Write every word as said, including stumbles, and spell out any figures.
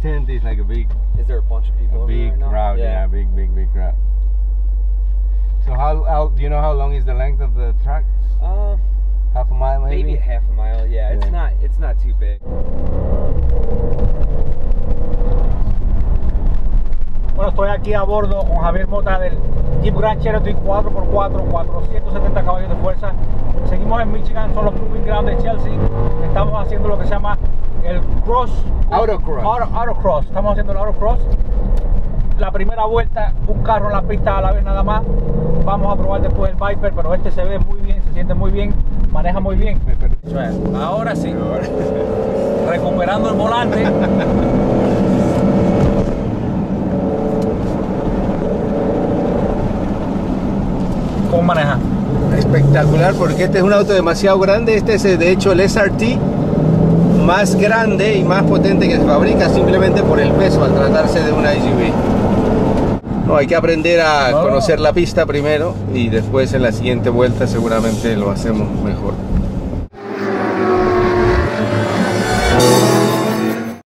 tent is like a big. Is there a bunch of people? A over there big right now? crowd, yeah. yeah, big, big, big crowd. So how, how, do you know how long is the length of the track? Uh, half a mile maybe? Maybe half a mile, yeah. It's yeah. not, it's not too big. Bueno, estoy aquí a bordo con Javier Mota del Jeep Grand Cherokee cuatro por cuatro, cuatrocientos setenta caballos de fuerza. Seguimos en Michigan, son los Proving Ground de Chelsea. Estamos haciendo lo que se llama el Cross. Autocross. Auto, autocross. Estamos haciendo el Autocross. La primera vuelta, un carro en la pista a la vez nada más. Vamos a probar después el Viper, pero este se ve muy bien, se siente muy bien, maneja muy bien. Ahora sí. Recuperando el volante. ¿Cómo maneja? Espectacular, porque este es un auto demasiado grande. Este es de hecho el S R T más grande y más potente que se fabrica, simplemente por el peso al tratarse de una S U V. No, hay que aprender a conocer la pista primero y después en la siguiente vuelta seguramente lo hacemos mejor.